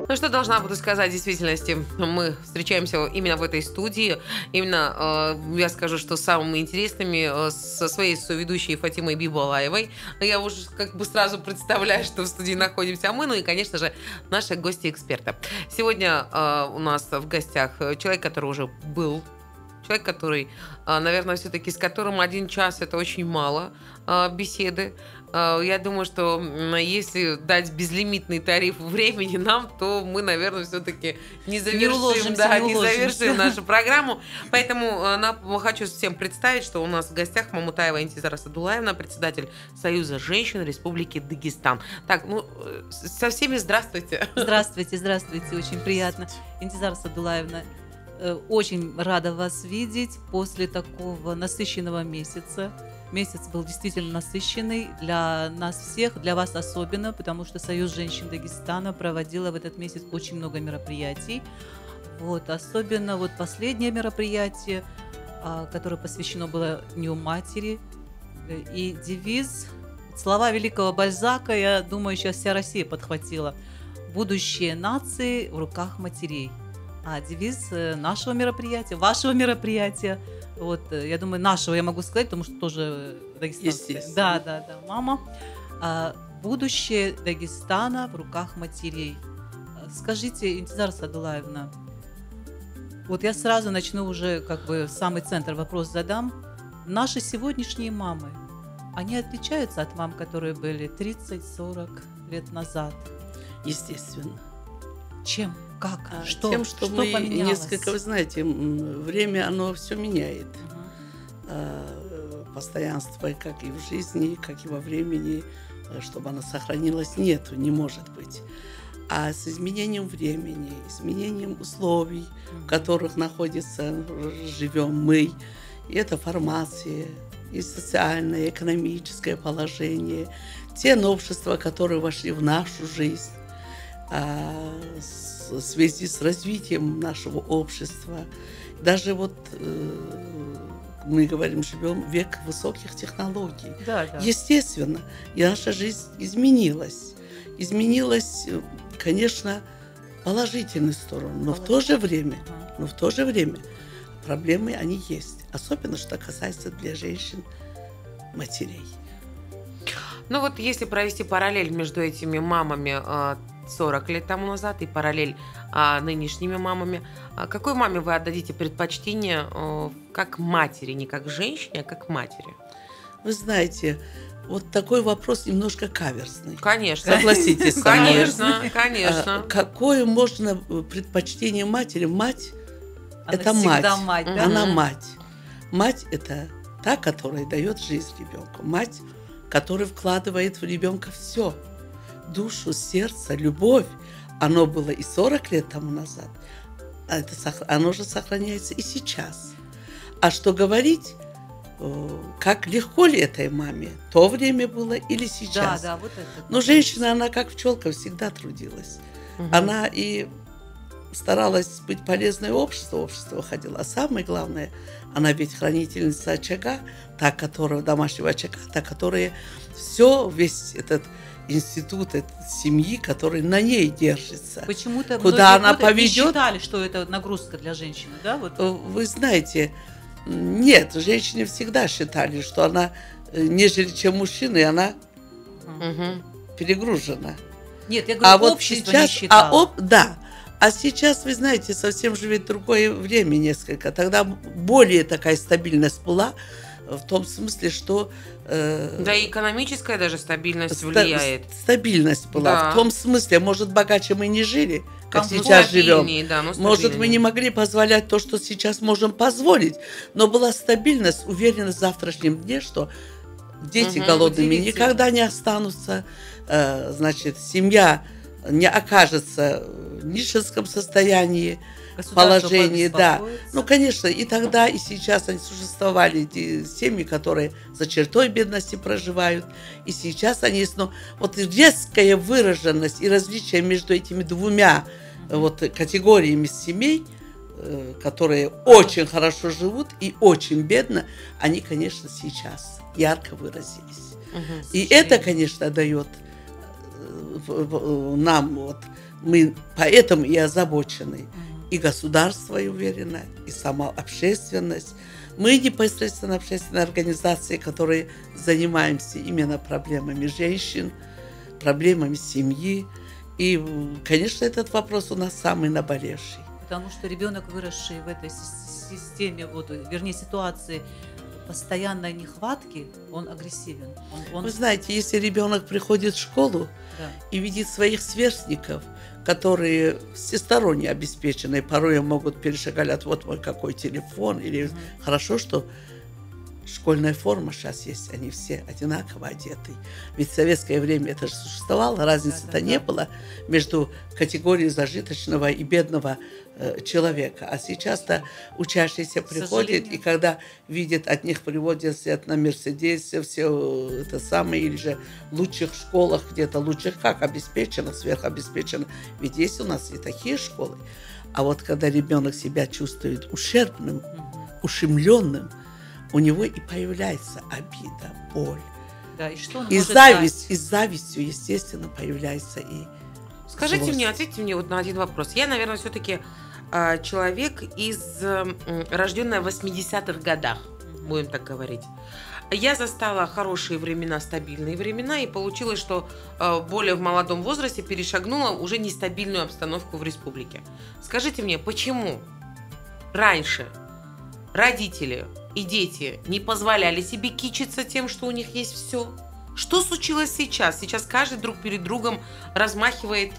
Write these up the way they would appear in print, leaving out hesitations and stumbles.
Ну, что должна буду сказать, в действительности, мы встречаемся именно в этой студии. Именно, я скажу, что самыми интересными со своей соведущей Фатимой Бибалаевой. Я уже как бы сразу представляю, что в студии находимся мы, ну и, конечно же, наши гости-эксперты. Сегодня у нас в гостях человек, который уже был, человек, который, наверное, все-таки с которым 1 час это очень мало беседы. Я думаю, что если дать безлимитный тариф времени нам, то мы, наверное, все-таки не завершим нашу программу. Поэтому хочу всем представить, что у нас в гостях Мамутаева Интизара Садулаевна, председатель Союза женщин Республики Дагестан. Так, ну, со всеми здравствуйте. Здравствуйте, здравствуйте, очень приятно. Интизара Садулаевна, очень рада вас видеть после такого насыщенного месяца. Месяц был действительно насыщенный для нас всех, для вас особенно, потому что Союз женщин Дагестана проводила в этот месяц очень много мероприятий. Вот, особенно вот последнее мероприятие, которое посвящено было Дню матери. И девиз, слова великого Бальзака, я думаю, сейчас вся Россия подхватила: «Будущее нации в руках матерей». А девиз нашего мероприятия, вашего мероприятия, вот, я думаю, нашего я могу сказать, потому что тоже дагестанская. Да, мама. Будущее Дагестана в руках матерей. Скажите, Интизара Садулаевна, вот я сразу начну уже как бы в самый центр вопрос задам. Наши сегодняшние мамы, они отличаются от мам, которые были 30-40 лет назад? Естественно. Чем? Как? Что? Тем, что мы поменялось? несколько, вы знаете, время, оно все меняет. Постоянство как и в жизни, как и во времени, чтобы оно сохранилось, нету, не может быть. А с изменением времени, изменением условий, в которых живем мы, и это формация, и социальное, и экономическое положение, те новшества, которые вошли в нашу жизнь, в связи с развитием нашего общества. Даже вот мы говорим, живем в век высоких технологий. Да. Естественно, и наша жизнь изменилась. Изменилась, конечно, в положительную сторону, но в то же время проблемы они есть. Особенно, что касается для женщин, матерей. Ну вот если провести параллель между этими мамами 40 лет тому назад и параллель нынешними мамами, какой маме вы отдадите предпочтение как матери, не как женщине, а как матери? Вы знаете, вот такой вопрос немножко каверзный. Конечно. Согласитесь со мной. Конечно. Какое можно предпочтение матери? Мать – это мать. Мать, да? Она мать. Мать – это та, которая дает жизнь ребенку. Мать, которая вкладывает в ребенка все. Душу, сердце, любовь. Оно было и 40 лет тому назад. Оно же сохраняется и сейчас. А что говорить, как легко ли этой маме? То время было или сейчас? Да, вот это. Но женщина, она как пчелка всегда трудилась. Она и старалась быть полезной обществу, общество ходила. А самое главное, она ведь хранительница очага, домашнего очага, которая весь этот институт семьи, который на ней держится. Почему-то куда она поведет, считали, что это нагрузка для женщины, да? Вот. Вы знаете, нет, женщины всегда считали, что она, нежели чем мужчина, она перегружена. Нет, я говорю, общество не считало. А сейчас, вы знаете, совсем же ведь другое время несколько. Тогда более такая стабильность была, в том смысле, что... Да и экономическая даже стабильность влияет. Стабильность была. Да. В том смысле, может, богаче мы не жили, как сейчас живем. Да, может, мы не могли позволять то, что сейчас можем позволить. Но была стабильность, уверенность в завтрашнем дне, что дети голодными никогда не останутся. Значит, семья не окажется в нищенском состоянии, положении, да. Ну, конечно, и тогда, и сейчас они существовали, эти семьи, которые за чертой бедности проживают, и сейчас они есть, но вот резкая выраженность и различие между этими двумя вот категориями семей, которые очень хорошо живут и очень бедно, они, конечно, сейчас ярко выразились. И это, конечно, дает нам вот Мы поэтому и озабочены. И государство, я уверена, и сама общественность. Мы непосредственно общественные организации, которые занимаемся именно проблемами женщин, проблемами семьи. И, конечно, этот вопрос у нас самый наболевший. Потому что ребенок, выросший в этой системе, вот, вернее, ситуации постоянной нехватки, он агрессивен. Вы знаете, если ребенок приходит в школу, да, и видит своих сверстников, которые всесторонне обеспечены, порой могут перешагать, вот мой какой телефон, или хорошо, что школьная форма сейчас есть, они все одинаково одеты. Ведь в советское время это же существовало, разницы-то не было между категорией зажиточного и бедного человека. А сейчас-то учащиеся приходят, и когда видят, от них приводят на Мерседесе, все это самое, или же в лучших школах, где-то лучших, как обеспечено, сверхобеспечено. Ведь есть у нас и такие школы. А вот когда ребенок себя чувствует ущербным, ущемленным, у него и появляется обида, боль. Да, и что он и может зависть, дать? И с завистью, естественно, появляется и Скажите злость. мне, ответьте мне вот на один вопрос. Я, наверное, все-таки человек рожденная в 80-х годах, будем так говорить. Я застала хорошие времена, стабильные времена, и получилось, что более в молодом возрасте перешагнула уже нестабильную обстановку в республике. Скажите мне, почему раньше родители и дети не позволяли себе кичиться тем, что у них есть все? Что случилось сейчас? Сейчас каждый друг перед другом размахивает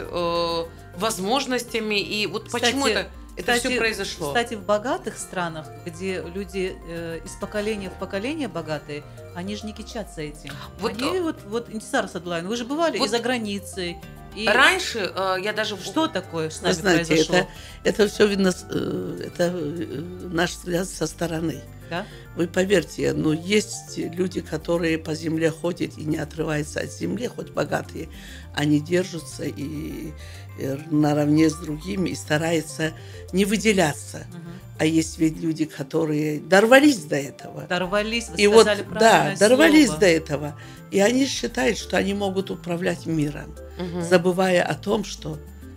возможностями, и вот кстати, почему это все произошло? Кстати, в богатых странах, где люди из поколения в поколение богатые, они же не кичатся этим. Вот, они вот Интисар Садулаевна, вы же бывали вот и за границей. И раньше я даже... Что такое с нами знаете, произошло? Это все видно, это наш взгляд со стороны. Да? Вы поверьте, но есть люди, которые по земле ходят и не отрываются от земли, хоть богатые, они держатся и наравне с другими и стараются не выделяться. А есть ведь люди, которые дорвались до этого. Дорвались, вы и сказали вот, правильное да, дорвались слово. до этого. И они считают, что они могут управлять миром, забывая о том, что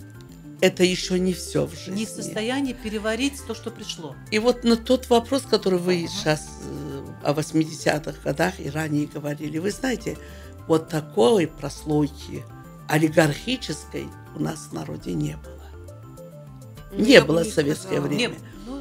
это еще не все в жизни. Не в состоянии переварить то, что пришло. И вот на тот вопрос, который вы сейчас о 80-х годах и ранее говорили, вы знаете, вот такой прослойки олигархической у нас в народе не было. Не было в советское время.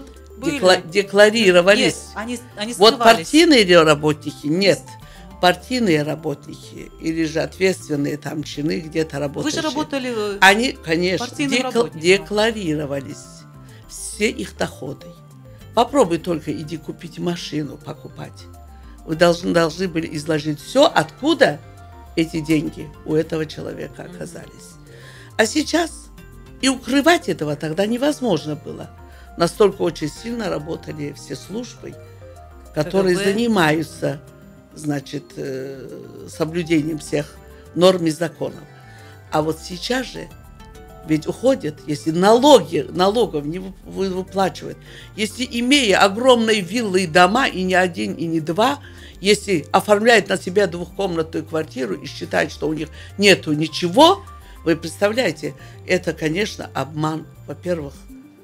Декларировались. Нет, они вот партийные работники нет. Партийные работники или же ответственные там чины где-то работающие. Вы же работали они, конечно, декларировались. Все их доходы. Попробуй только иди купить машину, покупать. Вы должны были изложить все, откуда эти деньги у этого человека оказались. А сейчас и укрывать этого тогда невозможно было. Настолько очень сильно работали все службы, которые занимаются, значит, соблюдением всех норм и законов. А вот сейчас же ведь уходят, если налогов не выплачивают, если имея огромные виллы и дома, и не один, и не два, если оформляют на себя двухкомнатную квартиру и считают, что у них нету ничего, вы представляете, это, конечно, обман, во-первых,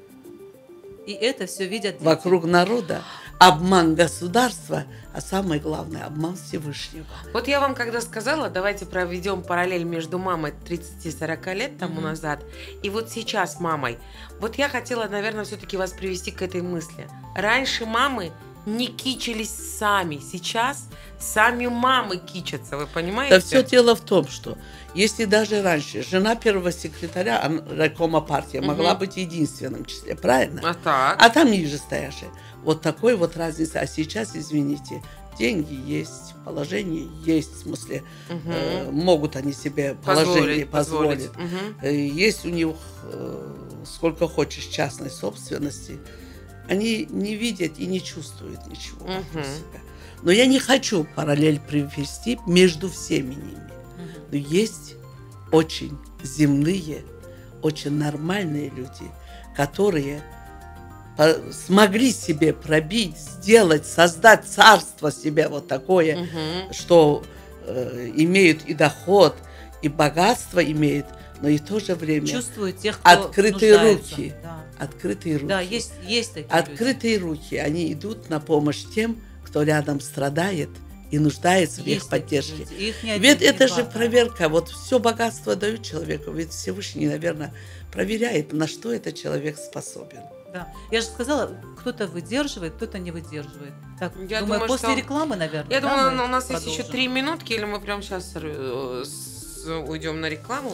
и это все видят дети. Вокруг народа, обман государства, а самое главное, обман Всевышнего. Вот я вам когда сказала, давайте проведем параллель между мамой 30-40 лет тому назад и вот сейчас мамой. Вот я хотела, наверное, все-таки вас привести к этой мысли. Раньше мамы не кичились сами, сейчас сами мамы кичатся, вы понимаете? Да все дело в том, что если даже раньше жена первого секретаря райкома партии могла быть единственным в числе, правильно? А там ниже стоящие. Вот такой вот разница. А сейчас, извините, деньги есть, положение есть, в смысле, могут они себе положение позволить. Есть у них сколько хочешь частной собственности. Они не видят и не чувствуют ничего вокруг себя. Но я не хочу параллель привести между всеми ними. Но есть очень земные, очень нормальные люди, которые смогли себе пробить, сделать, создать царство себе вот такое, что имеют и доход, и богатство имеют но и в то же время чувствуют тех, кто открытые нуждается. руки. Да. Открытые руки. Да, есть такие открытые руки. Они идут на помощь тем, кто рядом страдает и нуждается в их поддержке. Ведь это же проверка. Вот все богатство дают человеку. Ведь Всевышний, наверное, проверяет, на что этот человек способен. Да. Я же сказала, кто-то выдерживает, кто-то не выдерживает. Так, Я думаю, после что... рекламы, наверное. Я думаю, у нас продолжим. есть еще 3 минутки, или мы прямо сейчас уйдем на рекламу.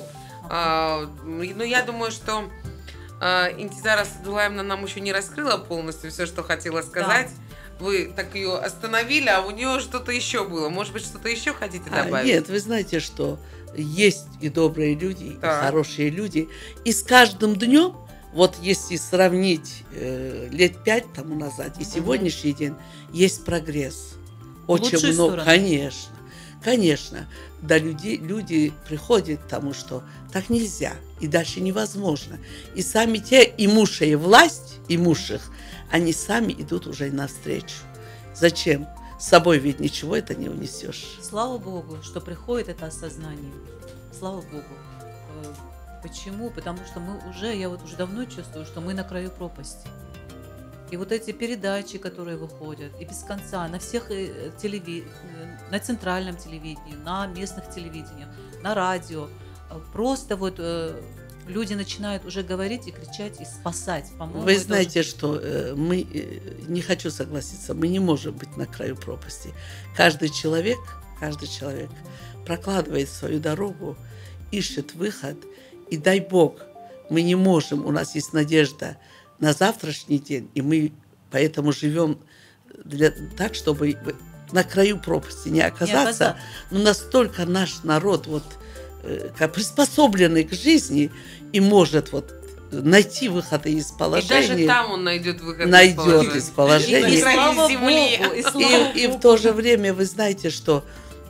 Но я думаю, что Интизара Садулаевна нам еще не раскрыла полностью все, что хотела сказать. Да. Вы так ее остановили, а у нее что-то еще было. Может быть, что-то еще хотите добавить? Нет, вы знаете, что есть и добрые люди, и хорошие люди. И с каждым днем, вот если сравнить лет 5 тому назад и сегодняшний день, есть прогресс. Очень много, конечно. Конечно, да, люди приходят к тому, что так нельзя, и дальше невозможно. И сами те, имущие власть, имущих, они сами идут уже навстречу. Зачем? С собой ведь ничего это не унесешь. Слава Богу, что приходит это осознание. Слава Богу. Почему? Потому что я уже давно чувствую, что мы на краю пропасти. И вот эти передачи, которые выходят, и без конца, на всех на центральном телевидении, на местных телевидениях, на радио, просто вот люди начинают уже говорить и кричать, и спасать. По-моему, вы знаете, что мы, не хочу согласиться, мы не можем быть на краю пропасти. Каждый человек прокладывает свою дорогу, ищет выход, и дай Бог, мы не можем, у нас есть надежда на завтрашний день, и мы поэтому живем так, чтобы на краю пропасти не оказаться. Но настолько наш народ приспособленный к жизни и может найти выходы из положения. И даже там он найдет выход из положения. И в то же время вы знаете, что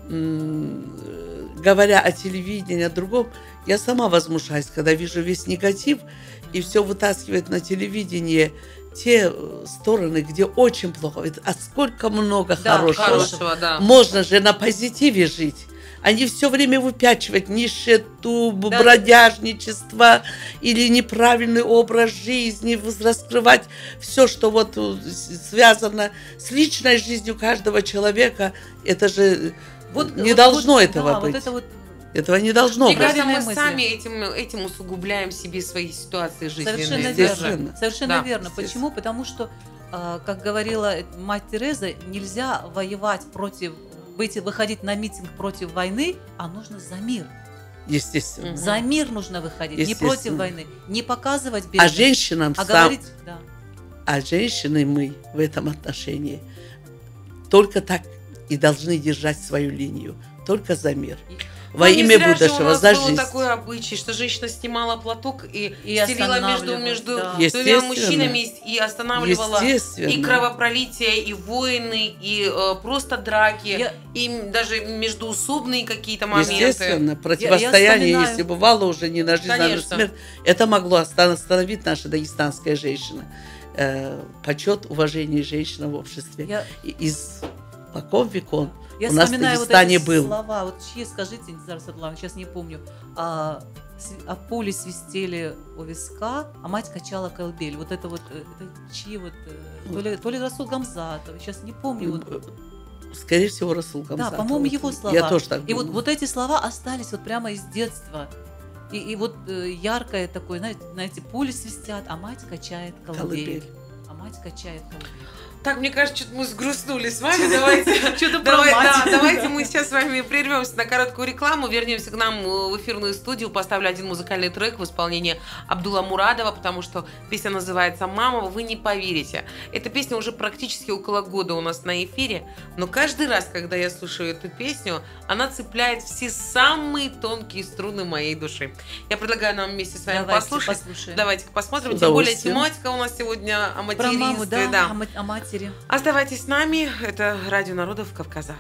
говоря о телевидении, о другом, я сама возмущаюсь, когда вижу весь негатив, и все вытаскивает на телевидение те стороны, где очень плохо. А сколько много хорошего. Да. Можно же на позитиве жить. Они все время выпячивают нищету, бродяжничество или неправильный образ жизни, раскрывать все, что связано с личной жизнью каждого человека. Это же не должно этого быть. Этого не должно быть. Мне кажется, мы сами этим усугубляем себе свои ситуации жизненные. Совершенно верно. Почему? Потому что, как говорила мать Тереза, нельзя воевать выходить на митинг против войны, а нужно за мир. Естественно. За мир нужно выходить, не против войны, не показывать бедность. А женщинам говорить, да. А женщины мы в этом отношении только так и должны держать свою линию, только за мир. Во имя будущего, за жизнь. Был такой обычай, что женщина снимала платок и стелила между двумя мужчинами и останавливала и кровопролитие, и войны, и просто драки, и даже междуусобные какие-то моменты. Естественно, противостояние, если бывало уже не на жизнь, а на смерть, это могло остановить наша дагестанская женщина. Почет, уважение женщины в обществе. Из веков я у нас в Дагестане был. Слова, чьи, скажите, Интизар Садулаевна, сейчас не помню, а пули свистели у виска, а мать качала колыбель. Это чьи то ли Расул Гамзатов, сейчас не помню. Скорее всего, Расул Гамзатов. Да, по-моему, его слова. Я тоже так думаю. И вот эти слова остались прямо из детства. И яркое такое, знаете, пули свистят, а мать качает колыбель. Так, мне кажется, что-то мы сгрустнули с вами. Давайте мы сейчас с вами прервемся на короткую рекламу, вернемся к нам в эфирную студию, поставлю один музыкальный трек в исполнении Абдулла Мурадова, потому что песня называется «Мама, вы не поверите». Эта песня уже практически около года у нас на эфире, но каждый раз, когда я слушаю эту песню, она цепляет все самые тонкие струны моей души. Я предлагаю нам вместе с вами послушать. Давайте посмотрим. Тем более тематика у нас сегодня о материнстве. О матери. Оставайтесь с нами. Это Радио народов Кавказа.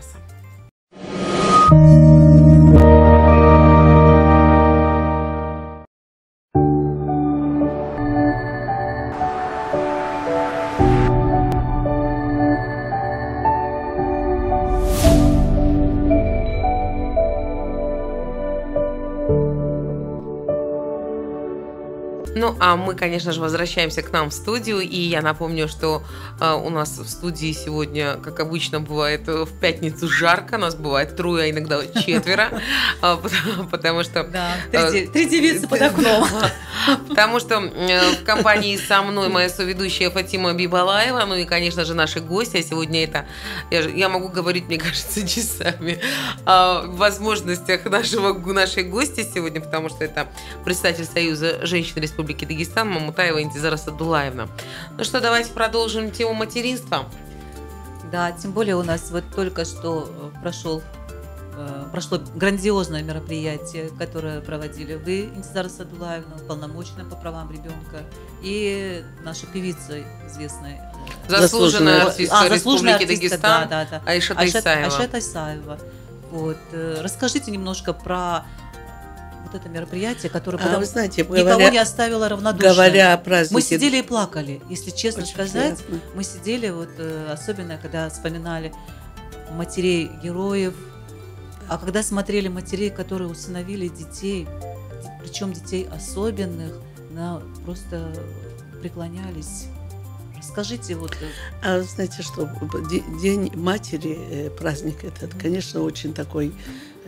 Ну, а мы, конечно же, возвращаемся к нам в студию, и я напомню, что у нас в студии сегодня, как обычно бывает, в пятницу жарко, нас бывает 3, а иногда 4, потому что... Да, 3 девицы под окном. Потому что в компании со мной моя соведущая Фатима Бибалаева, ну и, конечно же, наши гости, а сегодня это... Я могу говорить, мне кажется, часами о возможностях нашей гости сегодня, потому что это председатель Союза женщин Республики Дагестан Мамутаева Интизара Садулаевна. Ну что, давайте продолжим тему материнства. Да, тем более у нас вот только что прошло грандиозное мероприятие, которое проводили вы, Интизара Садулаевна, уполномоченная по правам ребенка, и наша певица известная. Заслуженная артистка Республики Дагестан, да. Айшат Исаева. Вот. Расскажите немножко про вот это мероприятие, которое вы знаете, никого не оставило равнодушным. Говоря о празднике... Мы сидели и плакали, если честно Очень сказать. приятно. Мы сидели, вот, особенно когда вспоминали матерей героев, а когда смотрели матерей, которые усыновили детей, причем детей особенных, просто преклонялись. Расскажите вот... А вы знаете, что День матери, праздник этот, конечно, очень такой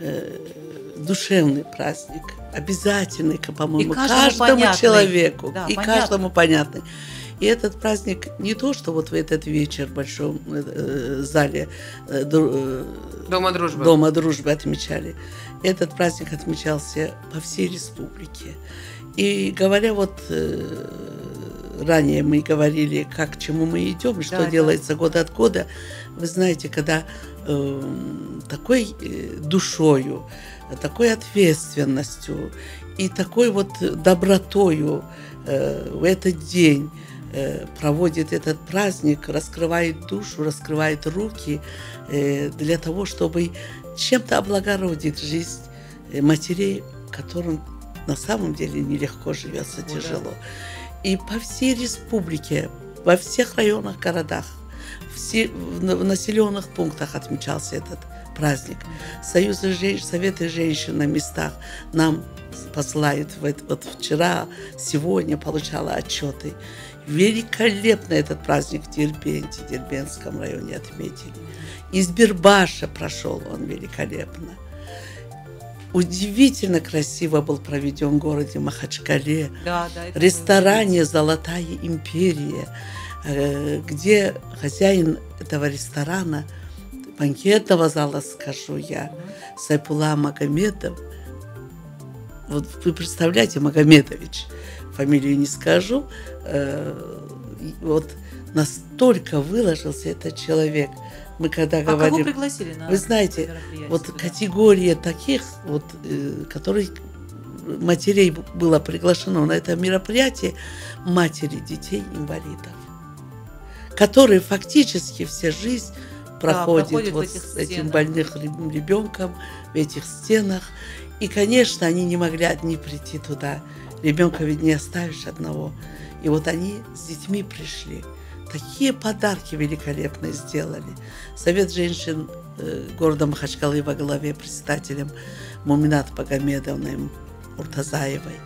душевный праздник, обязательный, по-моему, каждому человеку, да, и каждому понятный. И этот праздник не то, что вот в этот вечер в большом зале Дома дружбы отмечали. Этот праздник отмечался по всей республике. И говоря вот... Ранее мы говорили, к чему мы идем, что делается год от года. Вы знаете, когда такой душою, такой ответственностью и такой вот добротою в этот день проводит этот праздник, раскрывает душу, раскрывает руки для того, чтобы чем-то облагородить жизнь матерей, которым на самом деле нелегко живется, тяжело. И по всей республике, во всех районах, городах, в населенных пунктах отмечался этот праздник. Советы женщин на местах нам посылают. Вот вчера, сегодня получала отчеты. Великолепно этот праздник в Дербенте, в Дербентском районе отметили. Из Бирбаша прошел он великолепно. Удивительно красиво был проведен в городе Махачкале, в ресторане «Золотая империя», где хозяин этого ресторана, банкетного зала, скажу я, Сайпулла Магомедов. Вот вы представляете, Магомедович, фамилию не скажу, вот настолько выложился этот человек. Мы когда говорим, кого пригласили на вы знаете, вот категория таких, вот, которых матерей было приглашено на это мероприятие, матери детей-инвалидов, которые фактически вся жизнь проходят вот с этим больным ребенком в этих стенах. И, конечно, они не могли одни прийти туда. Ребенка ведь не оставишь одного. И вот они с детьми пришли. Такие подарки великолепные сделали. Совет женщин города Махачкалы во главе председателем Муминат Пагамедовной Муртазаевой,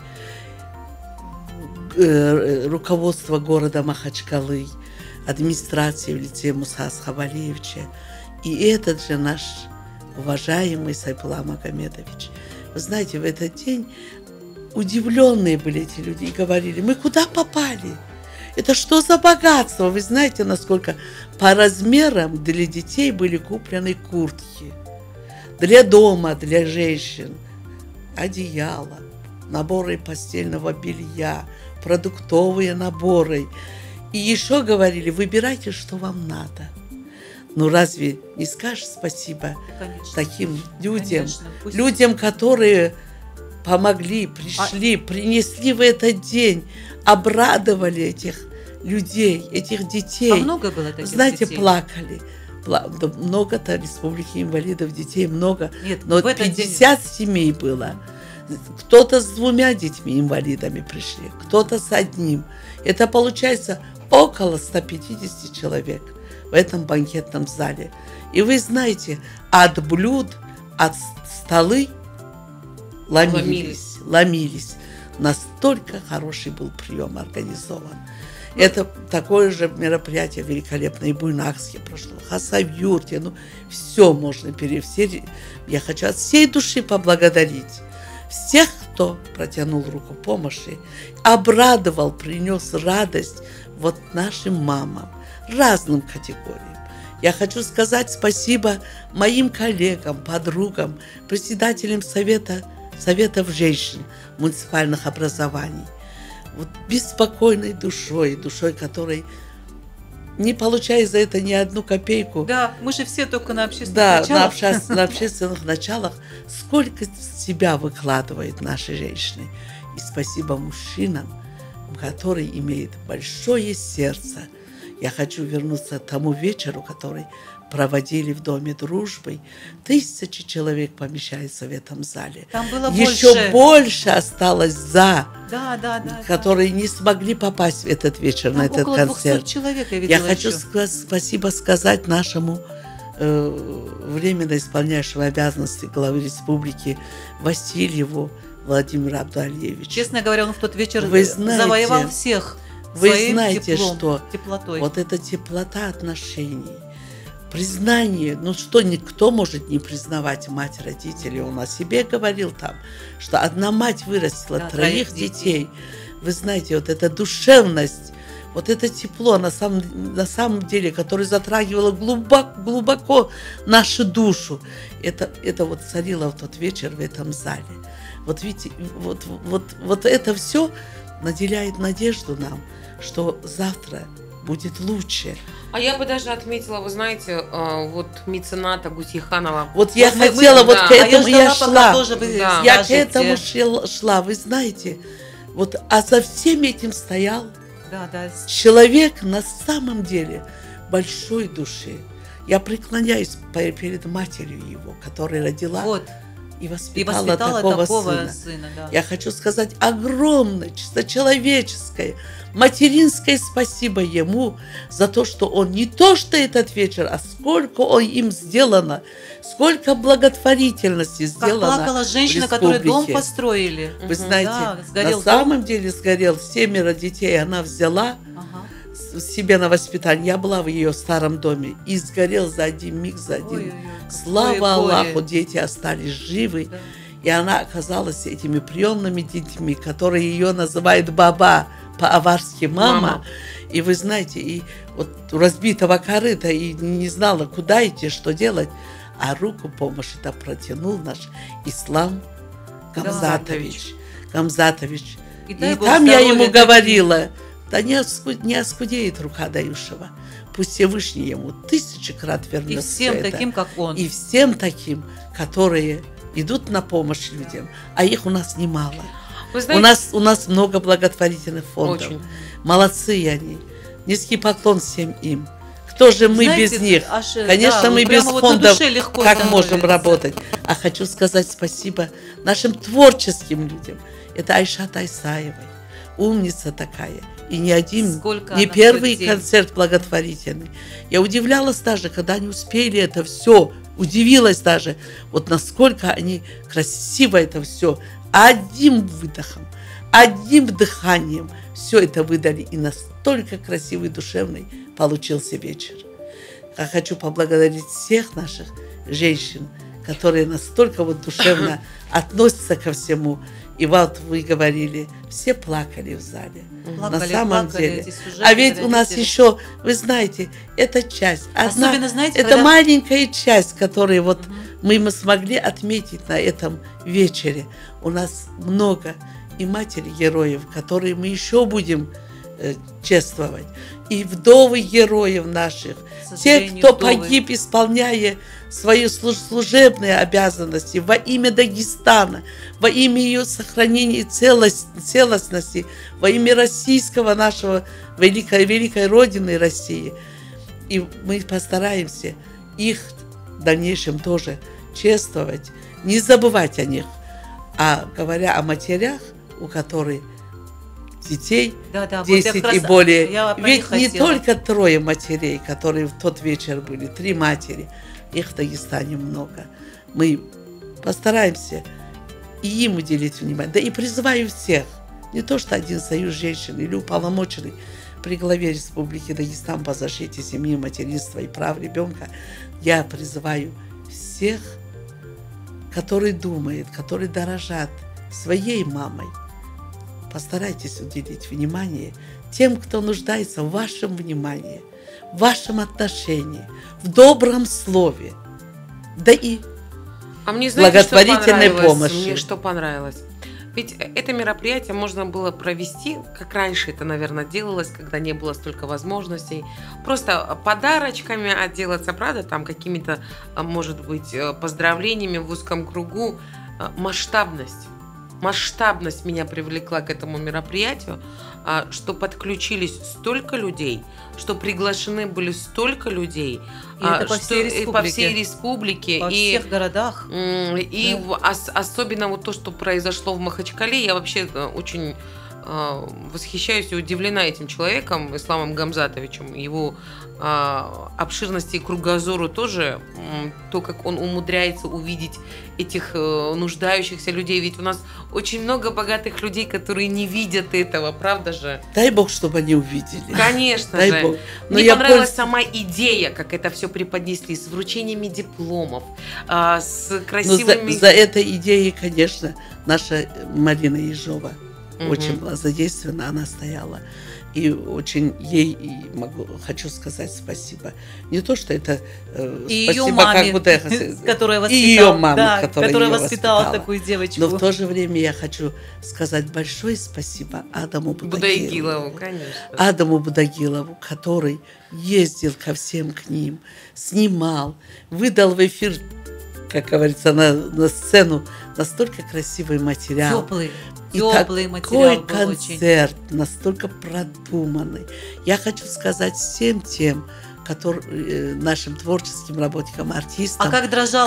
руководство города Махачкалы, администрации в лице Муса Асхабалиевича и этот же наш уважаемый Сайпулла Магомедович. Вы знаете, в этот день удивленные были эти люди и говорили: мы куда попали? Это что за богатство? Вы знаете, насколько по размерам для детей были куплены куртки, для дома, для женщин, одеяло, наборы постельного белья, продуктовые наборы. И еще говорили: выбирайте, что вам надо. Ну разве не скажешь спасибо таким людям, людям, которые помогли, пришли, принесли в этот день, обрадовали этих людей, этих детей. А много было таких знаете, детей? Плакали. Много-то республики инвалидов, детей много. Нет, но 50 семей было. Кто-то с 2 детьми-инвалидами пришли, кто-то с 1. Это получается около 150 человек в этом банкетном зале. И вы знаете, от блюд, от столы ломились. Настолько хороший был прием организован. Это такое же мероприятие великолепное и в Буйнакске прошло, в Хасавюрте, все можно перевести. Я хочу от всей души поблагодарить всех, кто протянул руку помощи, обрадовал, принес радость нашим мамам, разным категориям. Я хочу сказать спасибо моим коллегам, подругам, председателям советов женщин муниципальных образований. Беспокойной душой, которой не получая за это ни одну копейку. Да, мы же все только на общественных началах. Да, на общественных началах. Сколько себя выкладывают наши женщины. И спасибо мужчинам, которые имеют большое сердце. Я хочу вернуться к тому вечеру, который проводили в Доме дружбы. 1000 человек помещается в этом зале. Там было еще больше осталось которые не смогли попасть в этот вечер, на этот концерт. 200 человек, я видела. Я хочу спасибо сказать нашему временно исполняющему обязанности главы республики Васильеву Владимиру Абдуалиевичу. Честно говоря, он в тот вечер завоевал всех. Вы знаете, что теплотой. Эта теплота отношений, признание, никто может не признавать мать родителей. Он о себе говорил там, что одна мать вырастила 3 детей. Вы знаете, эта душевность, это тепло на самом деле, которое затрагивало глубоко нашу душу, это царило в тот вечер в этом зале. Видите, это все наделяет надежду нам, что завтра будет лучше. А я бы даже отметила, вы знаете, мецената Гусейханова. Я хотела, к этому я шла. Я к этому шла, вы знаете. А за всем этим стоял человек на самом деле большой души. Я преклоняюсь перед матерью его, которая родила и воспитала такого сына. Я хочу сказать огромное, чисто человеческое, материнское спасибо ему за то, что он не то, что этот вечер, а сколько им сделано, сколько благотворительности сделано. Как плакала женщина, которая дом построили. Вы знаете, на самом деле сгорел 7 детей, она взяла себе на воспитание. Я была в ее старом доме и сгорел за один миг, за один. Слава Аллаху, дети остались живы. Да. И она оказалась этими приемными детьми, которые ее называют баба, по-аварски мама. И вы знаете, и разбитого корыта, и не знала, куда идти, что делать. А руку помощи-то протянул наш Ислам Камзатович. И там я ему говорила, да не оскудеет рука дающего. Пусть Всевышний ему 1000 крат вернет. И всем таким, как он. И всем таким, которые идут на помощь людям. А их у нас немало. Вы знаете, у нас много благотворительных фондов. Очень. Молодцы они. Низкий поклон всем им. Кто же мы без них? Конечно, мы без фондов как можем работать. А хочу сказать спасибо нашим творческим людям. Это Айшат Айсаевой. Умница такая. И не первый концерт благотворительный. Я удивлялась даже, когда они успели это все. Удивилась даже, насколько они красиво это все. Одним выдохом, одним дыханием все это выдали. И настолько красивый, душевный получился вечер. Я хочу поблагодарить всех наших женщин, которые настолько душевно относятся ко всему. И вы говорили, все плакали в зале. На самом деле. А ведь у нас еще, вы знаете, эта часть, это маленькая часть, которую мы смогли отметить на этом вечере. У нас много и матери героев, которые мы еще будем чествовать, и вдовы героев наших, те, кто погиб, исполняя свои служебные обязанности во имя Дагестана, во имя ее сохранения целостности, во имя российского нашего великой Родины России. И мы постараемся их в дальнейшем тоже чествовать, не забывать о них. А говоря о матерях, у которых детей 10 и более. Ведь не только 3 матерей, которые в тот вечер были, 3 матери. Их в Дагестане много. Мы постараемся и им уделить внимание. Да и призываю всех, Не то, что один союз женщин или уполномоченный при главе Республики Дагестан по защите семьи, материнства и прав ребенка. Я призываю всех, которые думают, которые дорожат своей мамой, постарайтесь уделить внимание тем, кто нуждается в вашем внимании, в вашем отношении, в добром слове, да и мне, знаете, благотворительной помощи. Мне что понравилось? Ведь это мероприятие можно было провести, как раньше это, наверное, делалось, когда не было столько возможностей. Просто подарочками отделаться, правда, там какими-то, может быть, поздравлениями в узком кругу. Масштабность. Масштабность меня привлекла к этому мероприятию, что подключились столько людей, что приглашены были столько людей. И это по всей республике. Во всех городах. И да. Особенно вот то, что произошло в Махачкале, я вообще очень восхищаюсь и удивлена этим человеком, Исламом Гамзатовичем, его обширности и кругозору тоже, то, как он умудряется увидеть этих нуждающихся людей. Ведь у нас очень много богатых людей, которые не видят этого, правда же? Дай Бог, чтобы они увидели. Конечно Дай же. Бог. Мне понравилась сама идея, как это все преподнесли, с вручениями дипломов, с красивыми... За этой идеей, конечно, наша Марина Ежова очень была задействована, она стояла. И очень ей хочу сказать спасибо. Не то, что это и спасибо, ее маме, как будто которая воспитала такую девочку. Но в то же время я хочу сказать большое спасибо Адаму Будагилову, конечно. Адаму Будагилову, который ездил ко всем к ним, снимал, выдал в эфир, как говорится, на сцену настолько красивый материал. Теплый материал такой концерт, настолько продуманный. Я хочу сказать всем тем, нашим творческим работникам, артистам. А как дрожал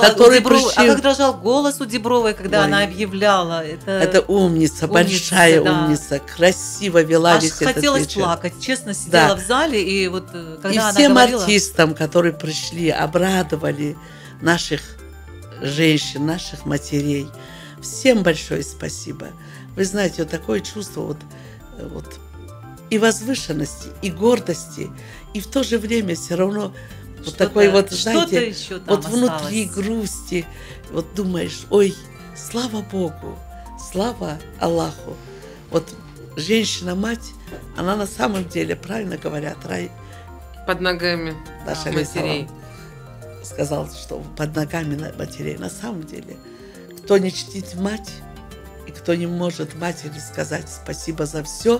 голос у Дибровой, когда она объявляла? Это умница, большая умница, красиво вела весь этот вечер. Хотелось плакать, честно, сидела в зале, и вот когда и она всем говорила... артистам, которые пришли, обрадовали наших женщин, наших матерей, всем большое спасибо. Вы знаете, вот такое чувство вот и возвышенности, и гордости, и в то же время все равно вот такой вот, знаете, вот внутри грусти, вот думаешь, ой, слава Богу, слава Аллаху. Вот женщина-мать, она на самом деле, правильно говорят, рай под ногами матерей. Сказал, что под ногами матерей. На самом деле, кто не чтит мать, и кто не может матери сказать спасибо за все,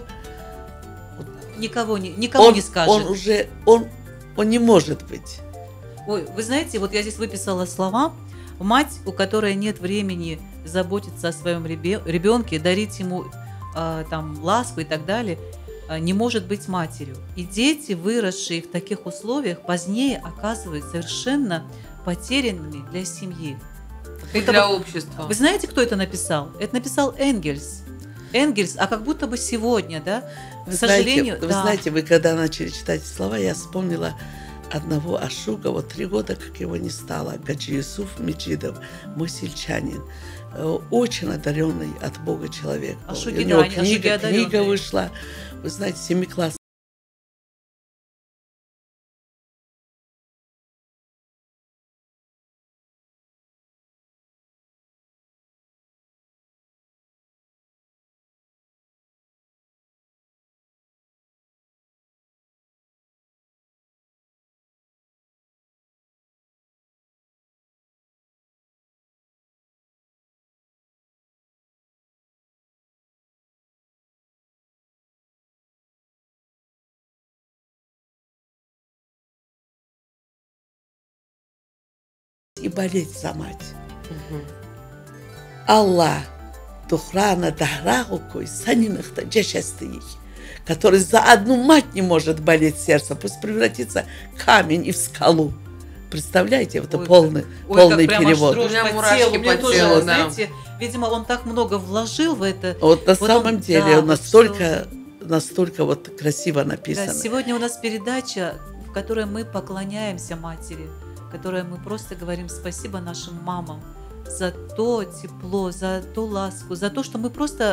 никому не скажет. Он не может быть. Ой, вы знаете, вот я здесь выписала слова. Мать, у которой нет времени заботиться о своем ребенке, дарить ему там ласку и так далее, не может быть матерью. И дети, выросшие в таких условиях, позднее оказываются совершенно потерянными для семьи. И для общества. Вы знаете, кто это написал? Это написал Энгельс. А как будто бы сегодня, да? К сожалению, вы знаете, вы когда начали читать слова, я вспомнила одного Ашуга, вот 3 года, как его не стало, Гаджи Юсуф Меджидов, мой сельчанин, очень одаренный от Бога человек. Ашуги, у него книга вышла, вы знаете, 7-классная. И болеть за мать. Аллах, тухрана дахрахукой, санинахта джешастый, который за одну мать не может болеть сердце, пусть превратится в камень и в скалу. Представляете, это полный перевод. У меня мурашки по телу, знаете, видимо, он так много вложил в это. Вот на самом деле он настолько вот красиво написано. Да, сегодня у нас передача, в которой мы поклоняемся матери, в которой мы просто говорим спасибо нашим мамам за то тепло, за ту ласку, за то, что мы просто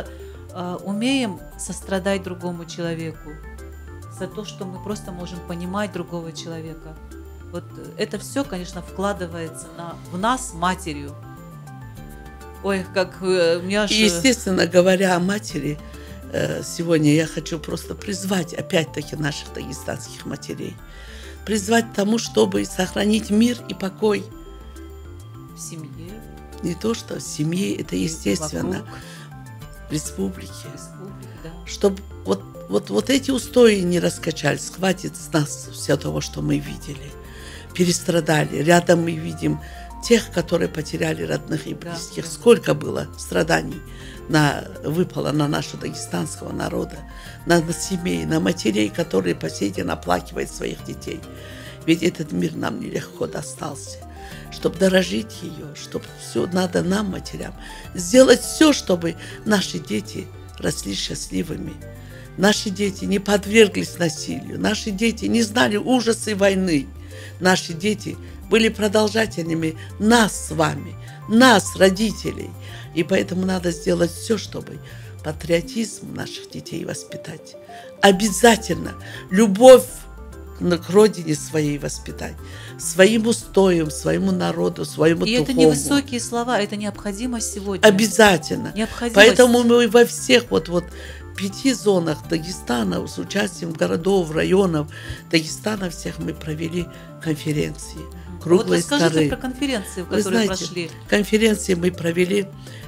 умеем сострадать другому человеку, за то, что мы просто можем понимать другого человека. Вот это все, конечно, вкладывается в нас матерью. Ой, как меня же... И, естественно, говоря о матери, сегодня я хочу просто призвать, опять-таки, наших дагестанских матерей. Призвать к тому, чтобы сохранить мир и покой. В семье. Не то, что в семье, это естественно. Вокруг. В республике. Да. Чтобы вот эти устои не раскачались. Хватит с нас все того, что мы видели. Перестрадали. Рядом мы видим тех, которые потеряли родных и близких. Да. Сколько было страданий выпало на нашего дагестанского народа, на семей, на матерей, которые по сей день оплакивают своих детей. Ведь этот мир нам нелегко достался. Чтобы дорожить ее, чтобы все надо нам, матерям, сделать все, чтобы наши дети росли счастливыми. Наши дети не подверглись насилию, наши дети не знали ужасы войны. Наши дети были продолжателями нас с вами, нас, родителей. И поэтому надо сделать все, чтобы патриотизм наших детей воспитать. Обязательно любовь к родине своей воспитать, своим устоям, своему народу, своему и духовному. Это не высокие слова, это необходимость сегодня. Обязательно. Необходимость. Поэтому мы во всех 5 зонах Дагестана с участием городов, районов Дагестана всех мы провели конференции. Круглые расскажите столы. про конференции, Вы которые знаете, прошли. Конференции мы провели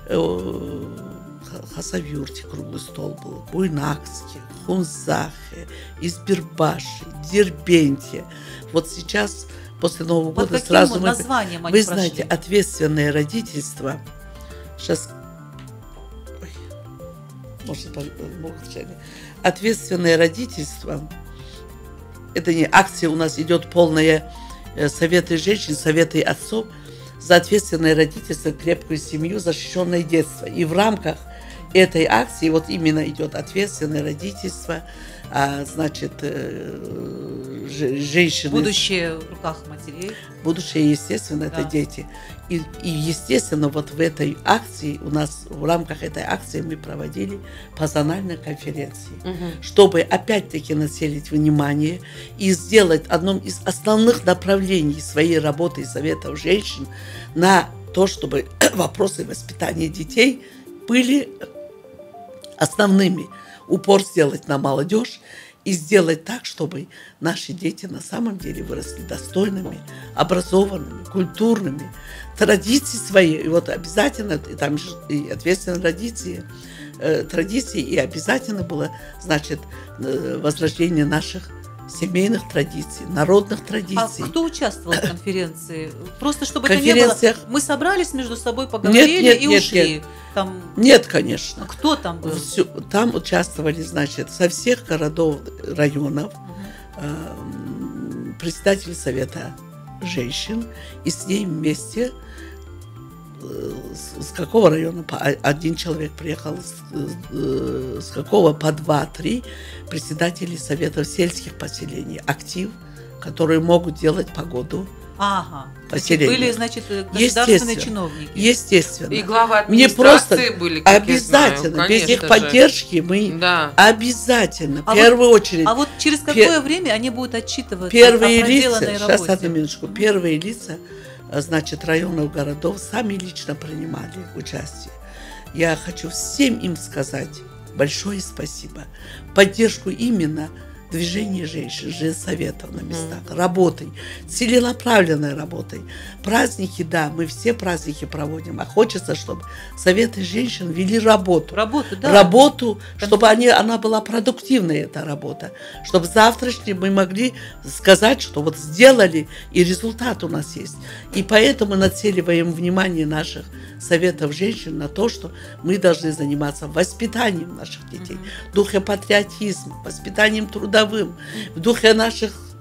Хасавюрте, круглый стол был, Буйнакске, Хунзахе, Избербаши, Дербенте. Вот сейчас, после Нового года, сразу мы... названием они Вы прошли? знаете, ответственное родительство. Сейчас... Ой, может, молчание. Ответственное родительство. Это не акция, у нас идет полная советы женщин, советы отцов за ответственное родительство, крепкую семью, защищенное детство. И в рамках этой акции вот именно идет ответственное родительство, значит, женщины... Будущее в руках матерей. Будущее, естественно, это дети. И, естественно, вот в этой акции, у нас в рамках этой акции мы проводили по зональной конференции, чтобы опять-таки нацелить внимание и сделать одном из основных направлений своей работы и советов женщин на то, чтобы вопросы воспитания детей были основными. Упор сделать на молодежь и сделать так, чтобы наши дети на самом деле выросли достойными, образованными, культурными, традиции свои. И вот обязательно, и там же и ответственные традиции, и обязательно было, значит, возрождение наших семейных традиций, народных традиций. А кто участвовал в конференции? Просто чтобы это не было... Мы собрались между собой, поговорили и ушли. Нет, конечно. Кто там был? Там участвовали, значит, со всех городов, районов, председатель совета женщин, и с ней вместе, с какого района один человек приехал, с какого по 2-3 председателей советов сельских поселений, актив, которые могут делать погоду. Ага. Поселения. Были, значит, государственные чиновники. Естественно. И глава администрации были, как обязательно. Я знаю, без их же. Поддержки мы обязательно, в первую очередь. А вот через какое время они будут отчитываться первые о проделанной лица, работе? сейчас, одну минуточку, первые лица, значит, районов, городов сами лично принимали участие. Я хочу всем им сказать большое спасибо. Поддержку именно движение женщин, женсоветов на местах, работой, целенаправленной работой. Праздники, да, мы все праздники проводим, а хочется, чтобы советы женщин вели работу. Работу, чтобы она была продуктивной, эта работа. Чтобы завтрашним мы могли сказать, что вот сделали, и результат у нас есть. И поэтому нацеливаем внимание наших советов женщин на то, что мы должны заниматься воспитанием наших детей, в духе патриотизма, воспитанием трудовым, в духе наших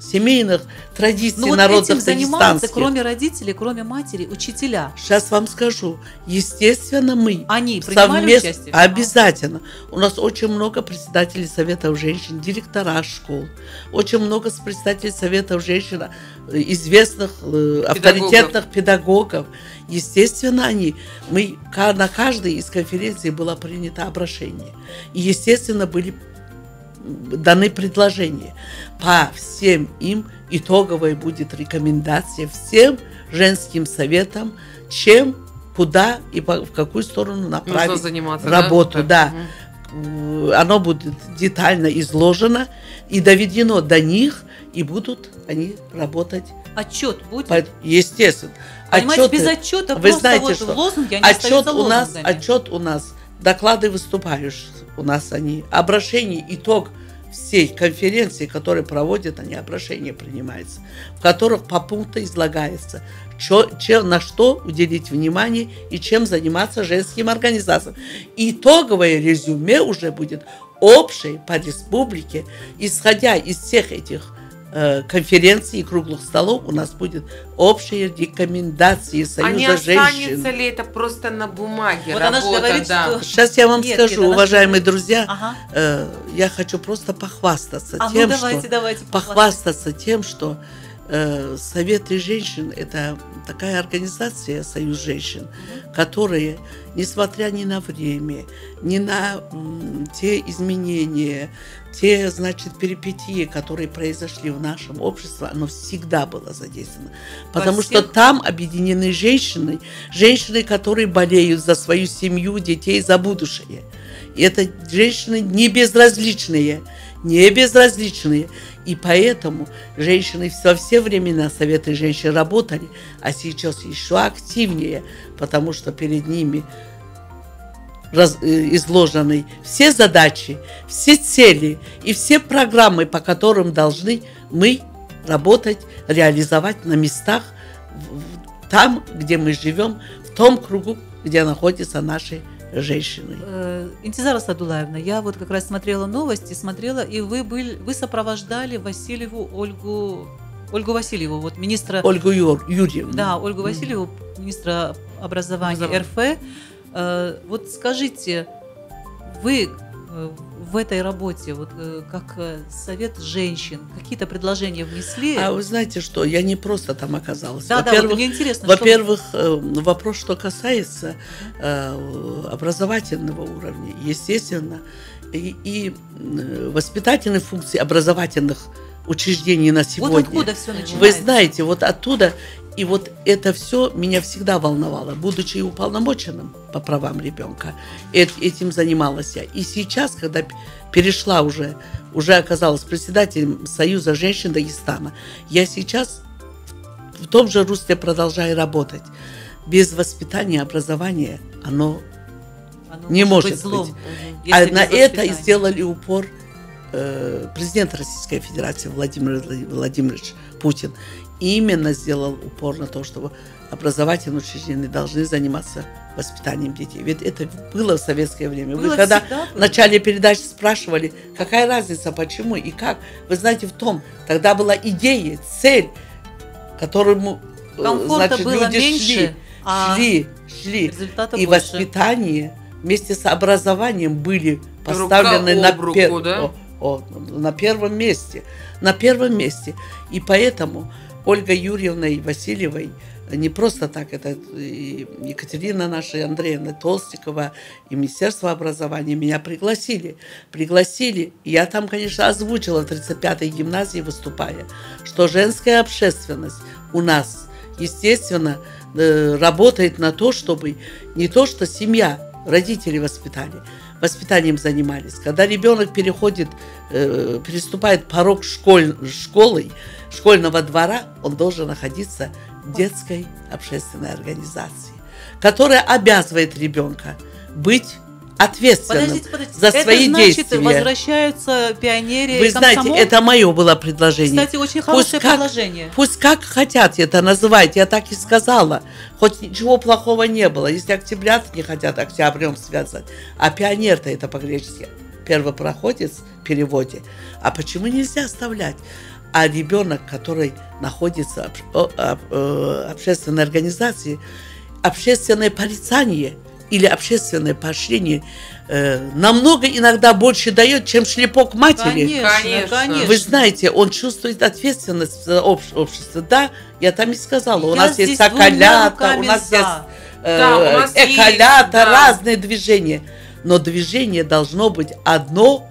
семейных традиций Ну вот народных этим занимаются, дагестанских. кроме родителей, кроме матери, учителя. Сейчас вам скажу. Естественно, мы Они принимали участие? Обязательно. У нас очень много председателей советов женщин, директора школ, очень много председателей советов женщин, известных, авторитетных педагогов. Естественно, на каждой из конференций было принято обращение. И, естественно, были даны предложения. По всем им итоговой будет рекомендация всем женским советам, чем, куда и в какую сторону направить работу. Да? Оно будет детально изложено и доведено до них, и будут они работать. Отчет будет? Естественно. Понимаете, без отчета вы знаете, что лозунги, они остаются лозунгами. Отчет у нас, доклады выступающих у нас они, обращение, итог всей конференции, которые проводят, они обращения принимаются, в которых по пункту излагается, на что уделить внимание и чем заниматься женским организациям. Итоговое резюме уже будет общее по республике, исходя из всех этих конференций и круглых столов, у нас будет общие рекомендации Союза женщин. А не останется ли это просто на бумаге? Вот она же говорит, что... Сейчас я вам скажу, уважаемые друзья, я хочу просто похвастаться тем, что Советы женщин – это такая организация, Союз женщин, которая, несмотря ни на время, ни на те изменения, те, перипетии, которые произошли в нашем обществе, оно всегда было задействовано. Потому что там объединены женщины, которые болеют за свою семью, детей, за будущее. И это женщины не безразличные. И поэтому женщины во все времена Советы женщин работали, а сейчас еще активнее, потому что перед ними изложены все задачи, все цели и все программы, по которым должны мы работать, реализовать на местах, там, где мы живем, в том кругу, где находятся наши женщины. Интизара Садулаевна, я вот как раз смотрела новости, и вы сопровождали Ольгу Васильеву, вот министра... Ольгу Юрьевну. Да, Ольгу Васильеву, министра образования РФ. Вот скажите, вы в этой работе, вот как Совет женщин, какие-то предложения внесли? А вы знаете что, я не просто там оказалась. Да, вот мне интересно. Во-первых, вопрос, что касается образовательного уровня, естественно, и воспитательной функции образовательных учреждений на сегодня. Вот откуда все начинается? Вы знаете, вот оттуда, и вот это все меня всегда волновало, будучи уполномоченным по правам ребенка, этим занималась я. И сейчас, когда перешла уже оказалась председателем Союза женщин Дагестана, я сейчас в том же русле продолжаю работать. Без воспитания, образования оно не может быть. А на это и сделали упор президент Российской Федерации Владимир Владимирович Путин. Именно сделал упор на то, что образовательные учреждения должны заниматься воспитанием детей. Ведь это было в советское время. Вы когда в начале передачи спрашивали, какая разница, почему и как, вы знаете, тогда была идея, цель, которому люди шли. И воспитание вместе с образованием были поставлены на первом месте. И поэтому Ольга Юрьевна Васильевой не просто так, это и Екатерина наша, и Андреевна Толстикова, и Министерство образования меня пригласили. Я там, конечно, озвучила в 35-й гимназии, выступая, что женская общественность у нас, естественно, работает на то, чтобы не то, что семья, родители воспитанием занимались. Когда ребенок переступает порог школьного двора, он должен находиться в детской общественной организации, которая обязывает ребенка быть ответственным за свои действия. Возвращаются пионеры. Вы знаете, это мое было предложение. Кстати, очень хорошее предложение. Пусть как хотят это называть, я так и сказала. Хоть ничего плохого не было. Если октябрят не хотят октябрем связать, а пионер-то это по-гречески первопроходец в переводе. А почему нельзя оставлять? А ребенок, который находится в общественной организации, общественное порицание или общественное поощрение намного иногда больше дает, чем шлепок матери. Конечно. Вы знаете, он чувствует ответственность за общество. Да, я там и сказала, у нас есть соколята, у нас есть эколята, разные движения. Но движение должно быть одно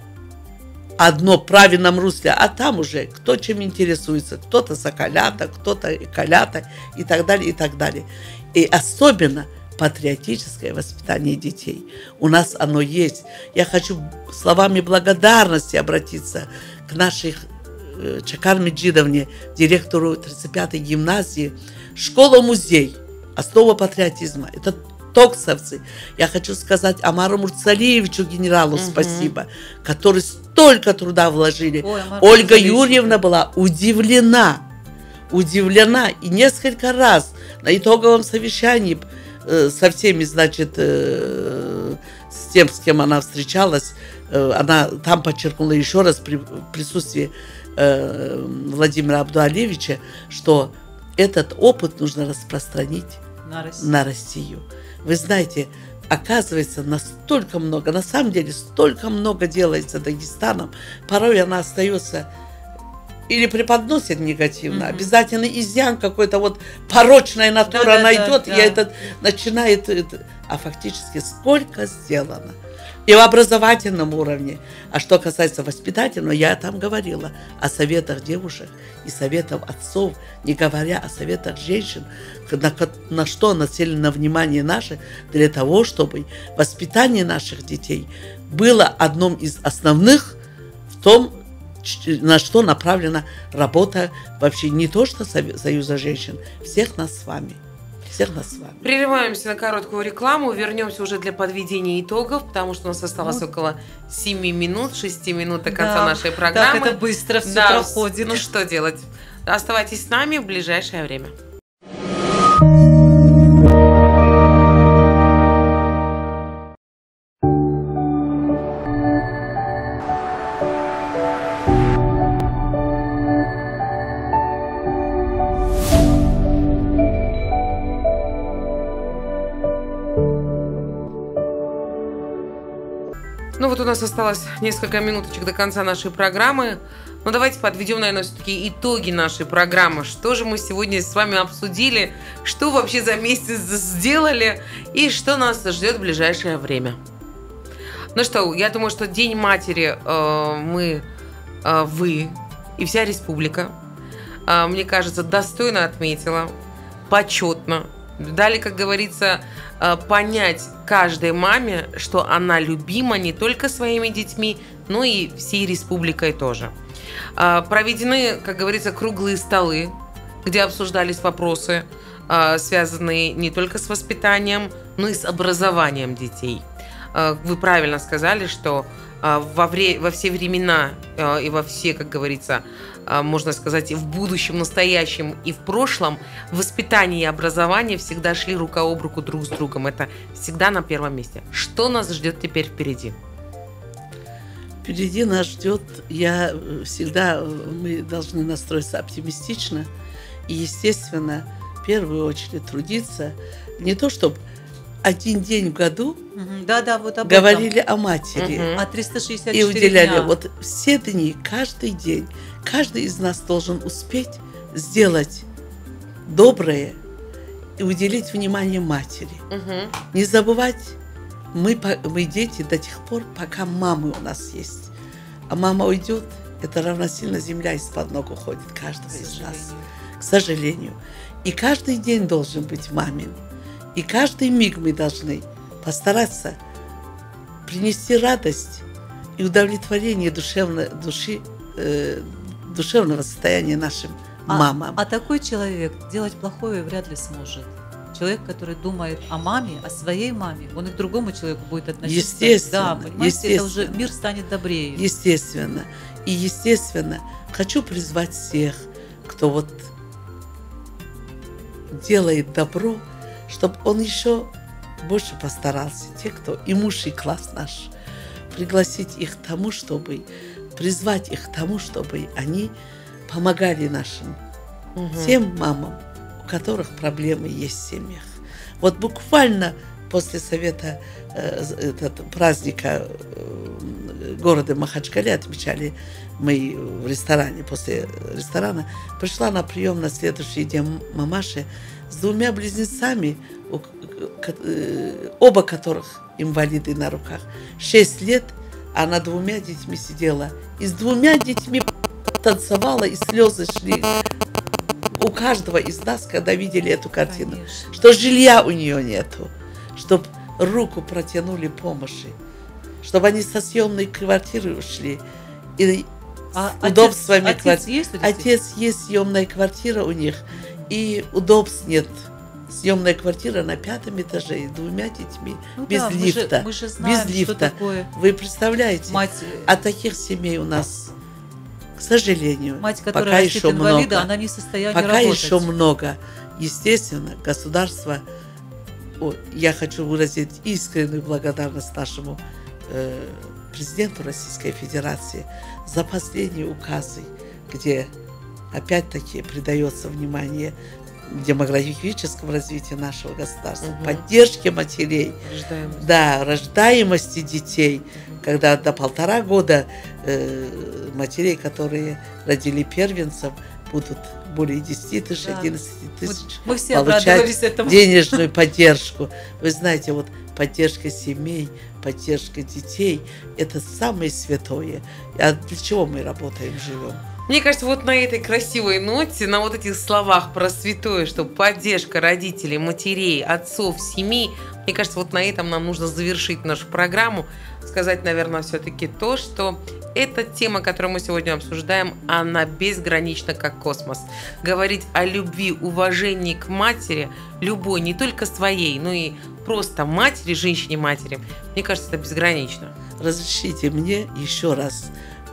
в правильном русле, а там уже кто чем интересуется. Кто-то соколята, кто-то эколята и так далее, и так далее. И особенно патриотическое воспитание детей. У нас оно есть. Я хочу словами благодарности обратиться к нашей Чакар Меджидовне, директору 35-й гимназии. Школа-музей, основа патриотизма. Это токсовцы. Я хочу сказать Амару Мурцалиевичу, генералу, спасибо, который столько труда вложили. Ольга Юрьевна была удивлена и несколько раз на итоговом совещании со всеми, значит, с тем, с кем она встречалась, она там подчеркнула еще раз при присутствии Владимира Абдуалевича, что этот опыт нужно распространить на Россию. Вы знаете, оказывается, настолько много, на самом деле, столько много делается Дагестаном, порой она остается или преподносит негативно, обязательно изъян какой-то, вот порочная натура найдет, и этот начинает, а фактически сколько сделано. И в образовательном уровне. А что касается воспитательного, я там говорила о советах девушек и советах отцов, не говоря о советах женщин, на что нацелено внимание наше, для того, чтобы воспитание наших детей было одним из основных в том, на что направлена работа вообще не то что Союза женщин, всех нас с вами. Прерываемся на короткую рекламу, вернемся уже для подведения итогов, потому что у нас осталось около 7 минут, 6 минут до конца нашей программы. Так это быстро все проходит. Ну что делать? Оставайтесь с нами в ближайшее время. Ну вот у нас осталось несколько минуточек до конца нашей программы. Но давайте подведем, наверное, все-таки итоги нашей программы. Что же мы сегодня с вами обсудили, что вообще за месяц сделали и что нас ждет в ближайшее время. Ну что, я думаю, что День матери вы и вся республика, мне кажется, достойно отметила, почетно. Дали, как говорится, понять каждой маме, что она любима не только своими детьми, но и всей республикой тоже. Проведены, как говорится, круглые столы, где обсуждались вопросы, связанные не только с воспитанием, но и с образованием детей. Вы правильно сказали, что во все времена и во все, как говорится, можно сказать, и в будущем, настоящем и в прошлом, воспитание и образование всегда шли рука об руку друг с другом. Это всегда на первом месте. Что нас ждет теперь впереди? Впереди нас ждет, мы должны настроиться оптимистично и, естественно, в первую очередь трудиться. Не то, чтобы один день в году вот говорили о матери. А 364 и уделяли дня. Вот все дни, каждый день. Каждый из нас должен успеть сделать доброе и уделить внимание матери. Не забывать, мы дети до тех пор, пока мамы у нас есть. А мама уйдет, это равносильно земля из-под ног уходит каждого из нас. К сожалению. И каждый день должен быть мамин. И каждый миг мы должны постараться принести радость и удовлетворение душевного состояния нашим мамам. А такой человек делать плохое вряд ли сможет. Человек, который думает о маме, о своей маме, он и к другому человеку будет относиться. Естественно. Да, понимаете, это уже мир станет добрее. Естественно. И, естественно, хочу призвать всех, кто вот делает добро, чтобы он еще больше постарался. Те, кто и муж, и класс наш. пригласить их к тому, чтобы, призвать их к тому, чтобы они помогали нашим тем мамам, у которых проблемы есть в семьях. Вот буквально после совета праздника города Махачкале отмечали мы в ресторане. После ресторана пришла на прием на следующий день мамаша с двумя близнецами, оба которых инвалиды на руках. 6 лет она двумя детьми сидела. И с двумя детьми танцевала, и слезы шли у каждого из нас, когда видели эту картину. Конечно. Что жилья у нее нету, чтобы руку протянули помощи, чтобы они со съемной квартиры ушли. И с удобствами квартиры. Отец есть, съемная квартира у них, и удобств нет. Съемная квартира на 5-м этаже с двумя детьми, без лифта. Мы же знаем, без лифта. Что такое Вы представляете? Мать... А таких семей у нас, к сожалению, мать, которая пока еще инвалида, много. Она не в состоянии пока работать. еще много. Естественно, государство, я хочу выразить искреннюю благодарность нашему президенту Российской Федерации за последние указы, где опять-таки придается внимание демографическому развитию нашего государства, поддержке матерей, рождаемости детей, когда до 1,5 года матерей, которые родили первенцев, будут более 10 тысяч, 11 тысяч получать денежную поддержку. Вы знаете, вот поддержка семей, поддержка детей – это самое святое. А для чего мы работаем, живем? Мне кажется, вот на этой красивой ноте, на вот этих словах про святое, что поддержка родителей, матерей, отцов, семей, мне кажется, вот на этом нам нужно завершить нашу программу, сказать, наверное, все-таки то, что эта тема, которую мы сегодня обсуждаем, она безгранична, как космос. Говорить о любви, уважении к матери, любой, не только своей, но и просто матери, женщине-матери, мне кажется, это безгранично. Разрешите мне еще раз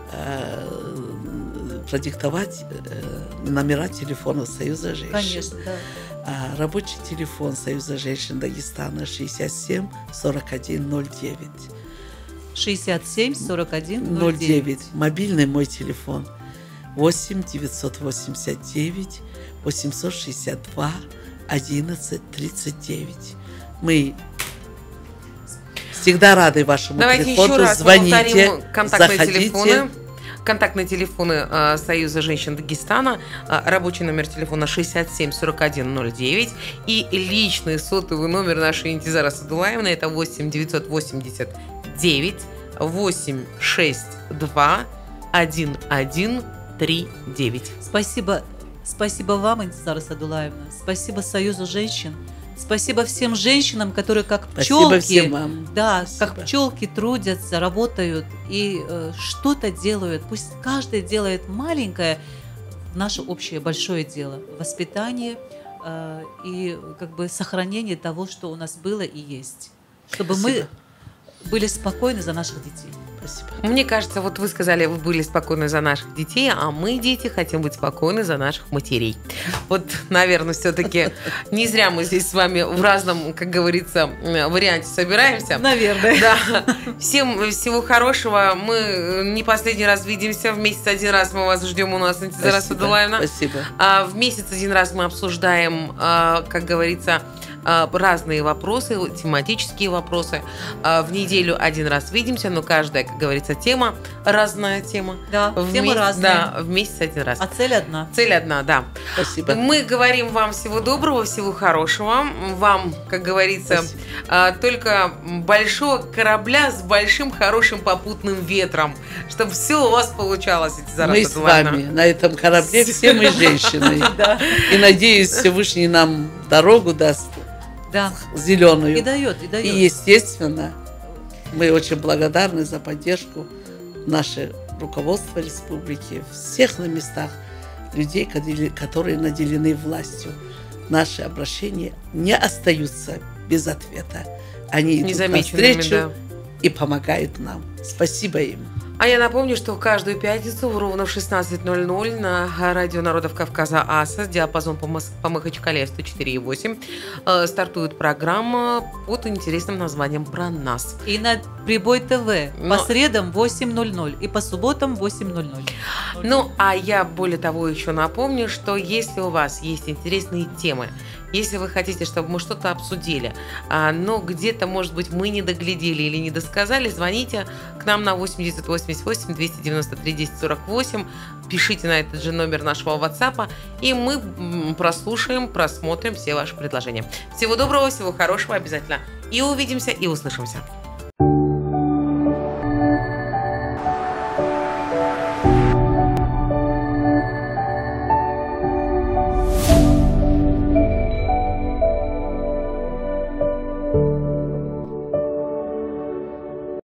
продиктовать номера телефонов Союза женщин. Конечно, да. Рабочий телефон Союза женщин Дагестана 67 41 09. 67 41 09. Мобильный мой телефон 8 989 862 11 39. Мы всегда рады вашему Давайте телефону. Еще раз звоните, контактные заходите. Телефоны. Контактные телефоны Союза женщин Дагестана, рабочий номер телефона 67 41 09 и личный сотовый номер нашей Интизара Садулаевны, это 8 989 862 1139. Спасибо вам, Интизара Садулаевна. Спасибо Союзу женщин. Спасибо всем женщинам, которые как пчелки, как пчелки трудятся, работают и что-то делают. Пусть каждый делает маленькое в наше общее большое дело. Воспитание и как бы сохранение того, что у нас было и есть. Чтобы мы были спокойны за наших детей. Спасибо. Мне кажется, вот вы сказали, вы были спокойны за наших детей, а мы, дети, хотим быть спокойны за наших матерей. Вот, наверное, все-таки не зря мы здесь с вами в разном, как говорится, варианте собираемся. Наверное. Да. Всем всего хорошего. Мы не последний раз видимся. В месяц один раз мы вас ждем у нас, Интизара Садулаевна. Спасибо. В месяц один раз мы обсуждаем, как говорится, разные вопросы, тематические вопросы. В неделю один раз видимся, но каждая, как говорится, тема, разная тема. Да, темы разные. Да, в месяц один раз. А цель одна. Цель одна, да. Спасибо. Мы говорим вам всего доброго, всего хорошего. Вам, как говорится, только большого корабля с большим хорошим попутным ветром, чтобы все у вас получалось. Мы с вами на этом корабле, все мы женщины. И надеюсь, Всевышний нам дорогу даст. Да. Зеленую. И дает. И, естественно, мы очень благодарны за поддержку наше руководство республики, всех на местах людей, которые наделены властью. Наши обращения не остаются без ответа. Они идут навстречу и помогают нам. Спасибо им. А я напомню, что каждую пятницу ровно в 16:00 на радио Народов Кавказа АСА, диапазон по Махачкале 104,8, стартует программа под интересным названием «Про нас». И на Прибой ТВ по средам 8:00 и по субботам 8:00. Ну, а я более того еще напомню, что если у вас есть интересные темы, если вы хотите, чтобы мы что-то обсудили, но где-то, может быть, мы не доглядели или не досказали, звоните к нам на 8 293 1048, пишите на этот же номер нашего WhatsApp, и мы прослушаем, просмотрим все ваши предложения. Всего доброго, всего хорошего обязательно. И увидимся, и услышимся.